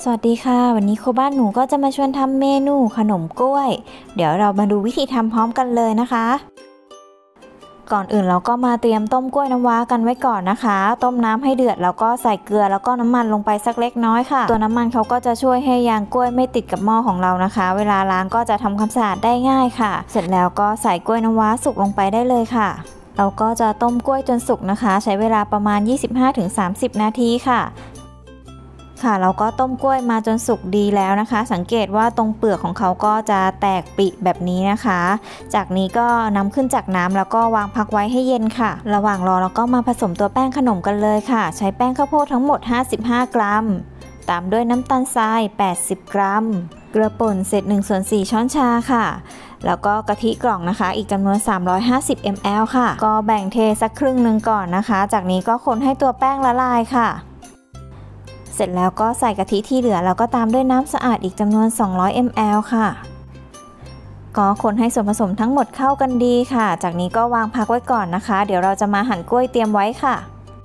สวัสดีค่ะวันนี้ครูบ้านหนูก็จะมาชวนทำเมนูขนมกล้วยเดี๋ยวเรามาดูวิธีทำพร้อมกันเลยนะคะก่อนอื่นเราก็มาเตรียมต้มกล้วยน้ำว้ากันไว้ก่อนนะคะต้มน้ำให้เดือดแล้วก็ใส่เกลือแล้วก็น้ำมันลงไปสักเล็กน้อยค่ะตัวน้ำมันเขาก็จะช่วยให้ยางกล้วยไม่ติดกับหม้อของเรานะคะเวลาล้างก็จะทำความสะอาดได้ง่ายค่ะเสร็จแล้วก็ใส่กล้วยน้ำว้าสุกลงไปได้เลยค่ะเราก็จะต้มกล้วยจนสุกนะคะใช้เวลาประมาณ 25-30 นาทีค่ะเราก็ต้มกล้วยมาจนสุกดีแล้วนะคะสังเกตว่าตรงเปลือกของเขาก็จะแตกปิแบบนี้นะคะจากนี้ก็นำขึ้นจากน้ำแล้วก็วางพักไว้ให้เย็นค่ะระหว่างรอเราก็มาผสมตัวแป้งขนมกันเลยค่ะใช้แป้งข้าวโพดทั้งหมด55 กรัมตามด้วยน้ำตาลทราย80 กรัมเกลือป่นเศษ1/4 ช้อนชาค่ะแล้วก็กะทิกล่องนะคะอีกจำนวน350 ml ค่ะก็แบ่งเทสักครึ่งหนึ่งก่อนนะคะจากนี้ก็คนให้ตัวแป้งละลายค่ะเสร็จแล้วก็ใส่กะทิที่เหลือแล้วก็ตามด้วยน้ำสะอาดอีกจำนวน200 ml ค่ะก็คนให้ส่วนผสมทั้งหมดเข้ากันดีค่ะจากนี้ก็วางพักไว้ก่อนนะคะเดี๋ยวเราจะมาหั่นกล้วยเตรียมไว้ค่ะ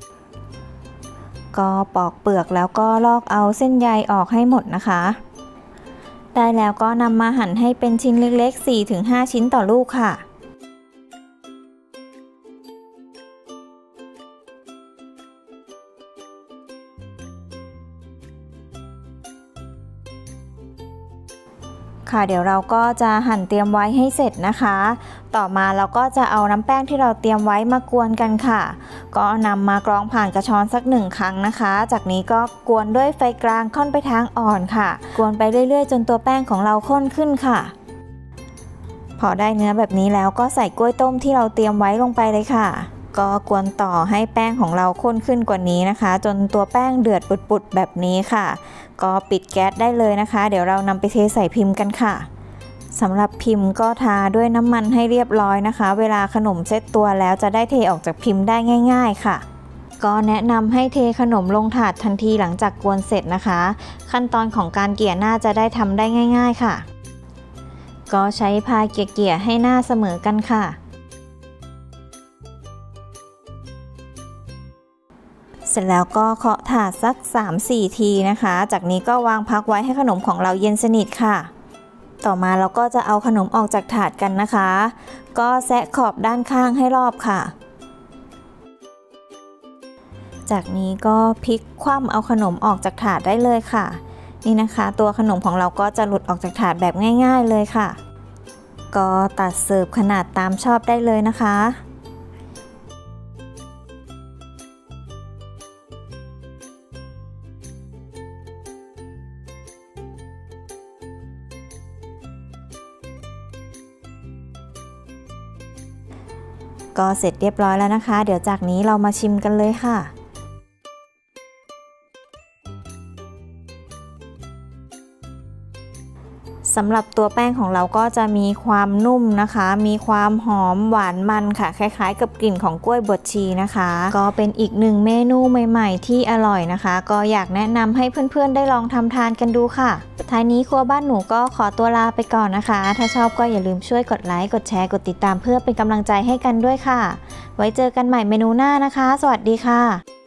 ก็ปอกเปลือกแล้วก็ลอกเอาเส้นใยออกให้หมดนะคะได้แล้วก็นำมาหั่นให้เป็นชิ้นเล็กๆ 4-5 ชิ้นต่อลูกค่ะเดี๋ยวเราก็จะหั่นเตรียมไว้ให้เสร็จนะคะต่อมาเราก็จะเอาน้ำแป้งที่เราเตรียมไว้มากวนกันค่ะก็นำมากรองผ่านกระชอนสัก1 ครั้งนะคะจากนี้ก็กวนด้วยไฟกลางค่อนไปทางอ่อนค่ะกวนไปเรื่อยๆจนตัวแป้งของเราข้นขึ้นค่ะพอได้เนื้อแบบนี้แล้วก็ใส่กล้วยต้มที่เราเตรียมไว้ลงไปเลยค่ะก็กวนต่อให้แป้งของเราข้นขึ้นกว่านี้นะคะจนตัวแป้งเดือดปุดๆแบบนี้ค่ะก็ปิดแก๊สได้เลยนะคะเดี๋ยวเรานำไปเทใส่พิมพ์กันค่ะสำหรับพิมพ์ก็ทาด้วยน้ำมันให้เรียบร้อยนะคะเวลาขนมเซตตัวแล้วจะได้เทออกจากพิมพ์ได้ง่ายๆค่ะก็แนะนำให้เทขนมลงถาดทันทีหลังจากกวนเสร็จนะคะขั้นตอนของการเกี่ยหน้าจะได้ทำได้ง่ายๆค่ะก็ใช้พายเกี่ยให้หน้าเสมอกันค่ะเสร็จแล้วก็เคาะถาดสัก 3-4 ทีนะคะจากนี้ก็วางพักไว้ให้ขนมของเราเย็นสนิทค่ะต่อมาเราก็จะเอาขนมออกจากถาดกันนะคะก็แซะขอบด้านข้างให้รอบค่ะจากนี้ก็พลิกคว่ำเอาขนมออกจากถาดได้เลยค่ะนี่นะคะตัวขนมของเราก็จะหลุดออกจากถาดแบบง่ายๆเลยค่ะก็ตัดเสิร์ฟขนาดตามชอบได้เลยนะคะก็เสร็จเรียบร้อยแล้วนะคะเดี๋ยวจากนี้เรามาชิมกันเลยค่ะสำหรับตัวแป้งของเราก็จะมีความนุ่มนะคะมีความหอมหวานมันค่ะคล้ายๆกับกลิ่นของกล้วยบดชีนะคะก็เป็นอีก1 เมนูใหม่ๆที่อร่อยนะคะก็อยากแนะนำให้เพื่อนๆได้ลองทำทานกันดูค่ะท้ายนี้ครัวบ้านหนูก็ขอตัวลาไปก่อนนะคะถ้าชอบก็อย่าลืมช่วยกดไลค์กดแชร์กดติดตามเพื่อเป็นกำลังใจให้กันด้วยค่ะไว้เจอกันใหม่เมนูหน้านะคะสวัสดีค่ะ